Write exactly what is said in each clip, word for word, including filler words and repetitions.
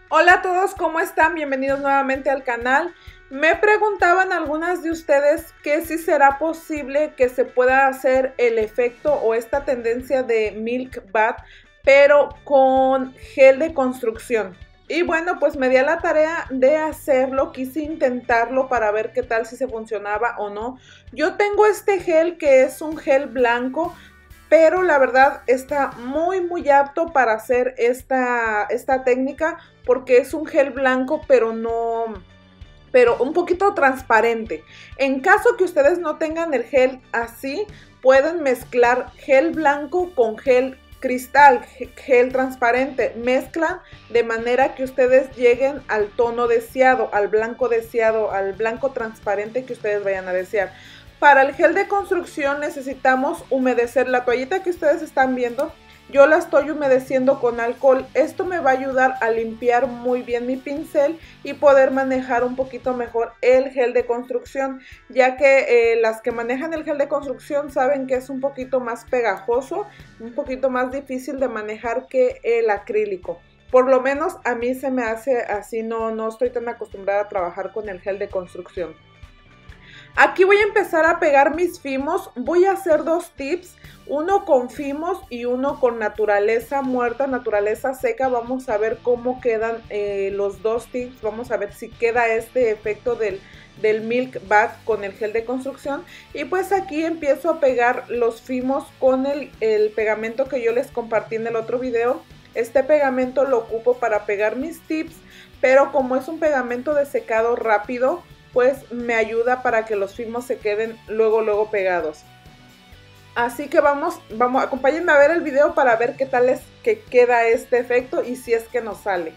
Hola a todos, ¿cómo están? Bienvenidos nuevamente al canal. Me preguntaban algunas de ustedes que si será posible que se pueda hacer el efecto o esta tendencia de Milk Bath, pero con gel de construcción. Y bueno, pues me di a la tarea de hacerlo, quise intentarlo para ver qué tal, si se funcionaba o no. Yo tengo este gel que es un gel blanco, pero la verdad está muy muy apto para hacer esta, esta técnica porque es un gel blanco pero no, pero un poquito transparente. En caso que ustedes no tengan el gel así, pueden mezclar gel blanco con gel cristal, gel transparente. Mezclan de manera que ustedes lleguen al tono deseado, al blanco deseado, al blanco transparente que ustedes vayan a desear. Para el gel de construcción necesitamos humedecer la toallita que ustedes están viendo. Yo la estoy humedeciendo con alcohol. Esto me va a ayudar a limpiar muy bien mi pincel y poder manejar un poquito mejor el gel de construcción, ya que eh, las que manejan el gel de construcción saben que es un poquito más pegajoso, un poquito más difícil de manejar que el acrílico. Por lo menos a mí se me hace así, no, no estoy tan acostumbrada a trabajar con el gel de construcción. Aquí voy a empezar a pegar mis fimos. Voy a hacer dos tips, uno con fimos y uno con naturaleza muerta, naturaleza seca. Vamos a ver cómo quedan eh, los dos tips. Vamos a ver si queda este efecto del, del Milk Bath con el gel de construcción. Y pues aquí empiezo a pegar los fimos con el, el pegamento que yo les compartí en el otro video. Este pegamento lo ocupo para pegar mis tips, pero como es un pegamento de secado rápido, pues me ayuda para que los fimos se queden luego luego pegados. Así que vamos, vamos, acompáñenme a ver el video para ver qué tal es que queda este efecto y si es que nos sale.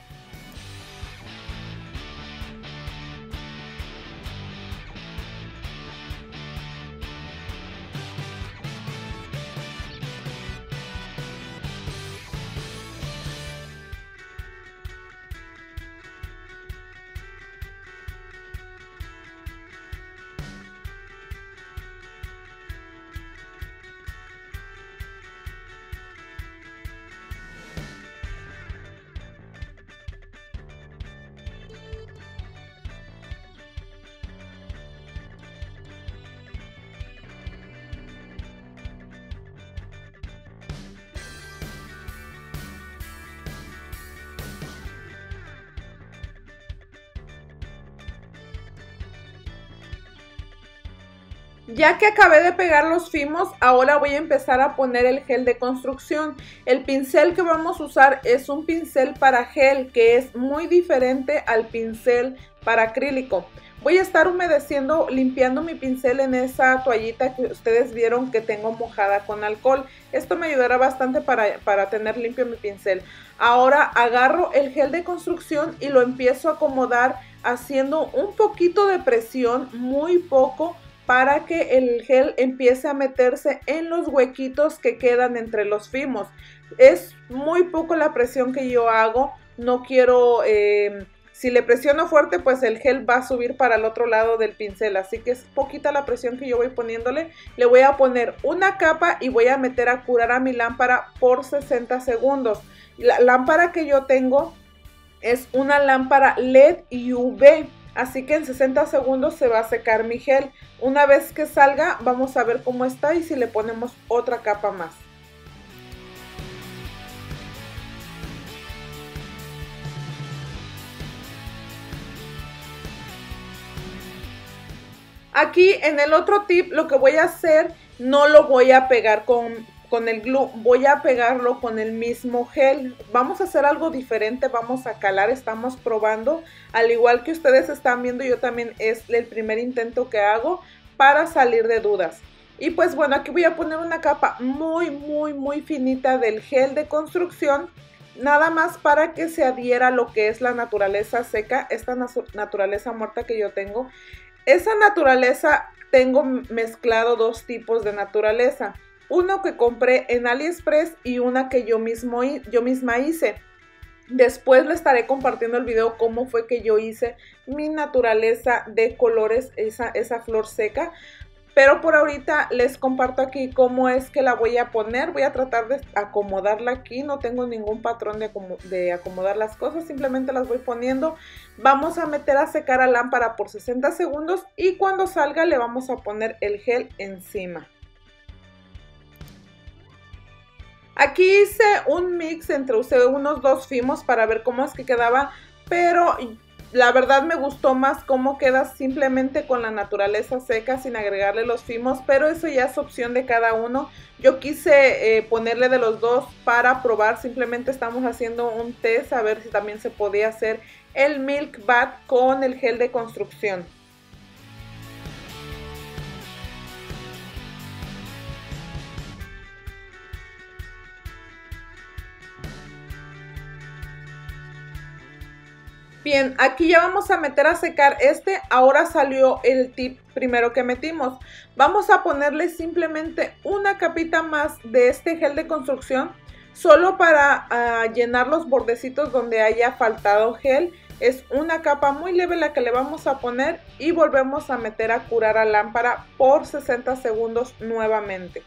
Ya que acabé de pegar los fimos, ahora voy a empezar a poner el gel de construcción. El pincel que vamos a usar es un pincel para gel que es muy diferente al pincel para acrílico. Voy a estar humedeciendo, limpiando mi pincel en esa toallita que ustedes vieron que tengo mojada con alcohol. Esto me ayudará bastante para, para tener limpio mi pincel. Ahora agarro el gel de construcción y lo empiezo a acomodar haciendo un poquito de presión, muy poco, para que el gel empiece a meterse en los huequitos que quedan entre los fimos. Es muy poco la presión que yo hago, no quiero, eh, si le presiono fuerte pues el gel va a subir para el otro lado del pincel, así que es poquita la presión que yo voy poniéndole. Le voy a poner una capa y voy a meter a curar a mi lámpara por sesenta segundos. La lámpara que yo tengo es una lámpara L E D U V. Así que en sesenta segundos se va a secar mi gel. Una vez que salga vamos a ver cómo está y si le ponemos otra capa más. Aquí en el otro tip lo que voy a hacer, no lo voy a pegar con... con el glue, voy a pegarlo con el mismo gel. Vamos a hacer algo diferente, vamos a calar, estamos probando. Al igual que ustedes están viendo, yo también es el primer intento que hago para salir de dudas. Y pues bueno, aquí voy a poner una capa muy, muy, muy finita del gel de construcción. Nada más para que se adhiera a lo que es la naturaleza seca, esta naturaleza muerta que yo tengo. Esa naturaleza, tengo mezclado dos tipos de naturaleza. Uno que compré en AliExpress y una que yo, mismo, yo misma hice. Después les estaré compartiendo el video cómo fue que yo hice mi naturaleza de colores, esa, esa flor seca. pero por ahorita les comparto aquí cómo es que la voy a poner. Voy a tratar de acomodarla aquí, no tengo ningún patrón de, acom de acomodar las cosas, simplemente las voy poniendo. Vamos a meter a secar a lámpara por sesenta segundos y cuando salga le vamos a poner el gel encima. Aquí hice un mix entre usé unos dos fimos para ver cómo es que quedaba, pero la verdad me gustó más cómo queda simplemente con la naturaleza seca sin agregarle los fimos, pero eso ya es opción de cada uno. Yo quise eh, ponerle de los dos para probar, simplemente estamos haciendo un test a ver si también se podía hacer el Milk Bath con el gel de construcción. Bien, aquí ya vamos a meter a secar este. Ahora salió el tip primero que metimos. Vamos a ponerle simplemente una capita más de este gel de construcción, solo para uh, llenar los bordecitos donde haya faltado gel. Es una capa muy leve la que le vamos a poner y volvemos a meter a curar a lámpara por sesenta segundos nuevamente.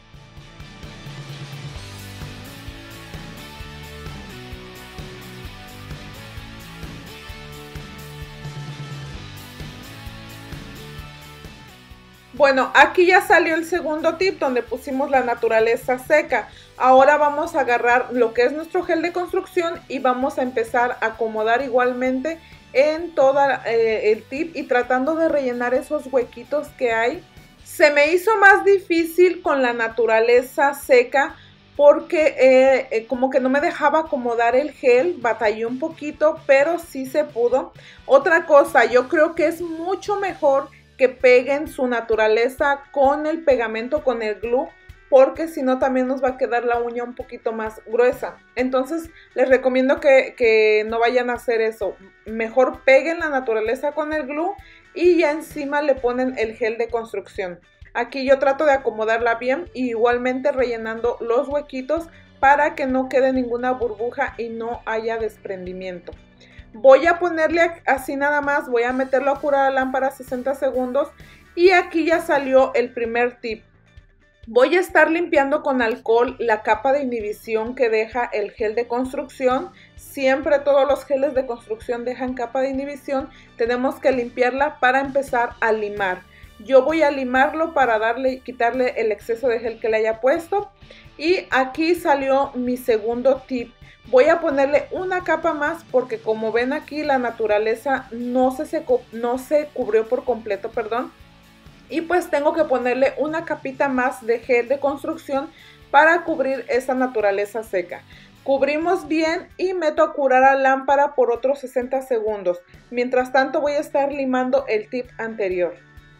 Bueno, aquí ya salió el segundo tip donde pusimos la naturaleza seca. Ahora vamos a agarrar lo que es nuestro gel de construcción y vamos a empezar a acomodar igualmente en todo eh, el tip y tratando de rellenar esos huequitos que hay. Se me hizo más difícil con la naturaleza seca porque eh, eh, como que no me dejaba acomodar el gel, batallé un poquito, pero sí se pudo. Otra cosa, yo creo que es mucho mejor que peguen su naturaleza con el pegamento, con el glue, porque si no también nos va a quedar la uña un poquito más gruesa. Entonces les recomiendo que, que no vayan a hacer eso. Mejor peguen la naturaleza con el glue y ya encima le ponen el gel de construcción. Aquí yo trato de acomodarla bien y igualmente rellenando los huequitos para que no quede ninguna burbuja y no haya desprendimiento. Voy a ponerle así nada más, voy a meterlo a curar a lámpara sesenta segundos y aquí ya salió el primer tip. Voy a estar limpiando con alcohol la capa de inhibición que deja el gel de construcción. Siempre todos los geles de construcción dejan capa de inhibición. Tenemos que limpiarla para empezar a limar. Yo voy a limarlo para darle, quitarle el exceso de gel que le haya puesto. Y aquí salió mi segundo tip. Voy a ponerle una capa más porque como ven aquí la naturaleza no se, secó, no se cubrió por completo, perdón. Y pues tengo que ponerle una capita más de gel de construcción para cubrir esa naturaleza seca. Cubrimos bien y meto a curar a lámpara por otros sesenta segundos. Mientras tanto voy a estar limando el tip anterior.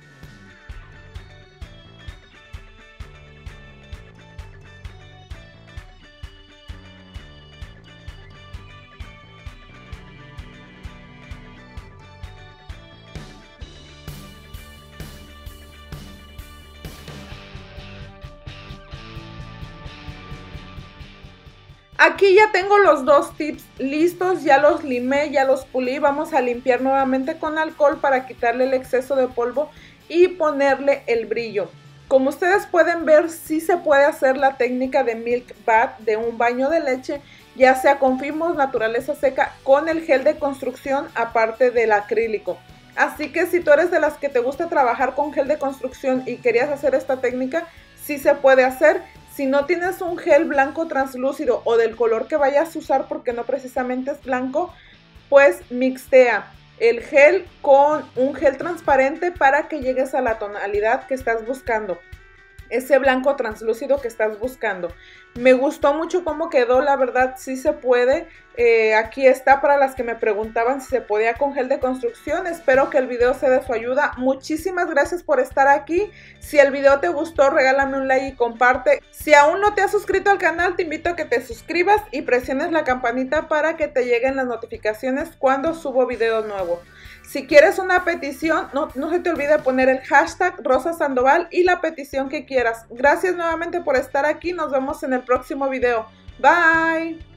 Aquí ya tengo los dos tips listos, ya los limé, ya los pulí. Vamos a limpiar nuevamente con alcohol para quitarle el exceso de polvo y ponerle el brillo. Como ustedes pueden ver, sí se puede hacer la técnica de Milk Bath, de un baño de leche, ya sea con fimos, naturaleza seca, con el gel de construcción, aparte del acrílico. Así que si tú eres de las que te gusta trabajar con gel de construcción y querías hacer esta técnica, sí se puede hacer. Si no tienes un gel blanco translúcido o del color que vayas a usar porque no precisamente es blanco, pues mixtea el gel con un gel transparente para que llegues a la tonalidad que estás buscando. Ese blanco translúcido que estás buscando. Me gustó mucho cómo quedó, la verdad sí se puede. Eh, aquí está para las que me preguntaban si se podía con gel de construcción. Espero que el video sea de su ayuda. Muchísimas gracias por estar aquí. Si el video te gustó, regálame un like y comparte. Si aún no te has suscrito al canal, te invito a que te suscribas y presiones la campanita para que te lleguen las notificaciones cuando subo video nuevo. Si quieres una petición, no, no se te olvide poner el hashtag Rosa Sandoval y la petición que quieras. Gracias nuevamente por estar aquí. Nos vemos en el próximo video. Bye.